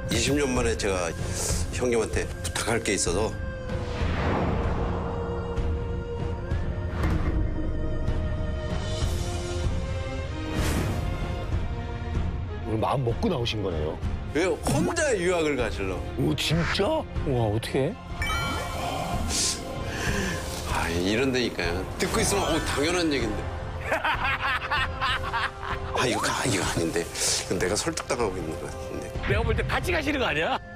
20년 만에 제가 형님한테 부탁할 게 있어서. 오늘 마음 먹고 나오신 거네요. 왜 혼자 유학을 가실러? 오, 진짜? 와, 어떻게? 아, 이런 데니까요. 듣고 있으면 당연한 얘긴데. 아, 이거 아닌데. 이거 내가 설득당하고 있는 것 같은데. 내가 볼 때 같이 가시는 거 아니야?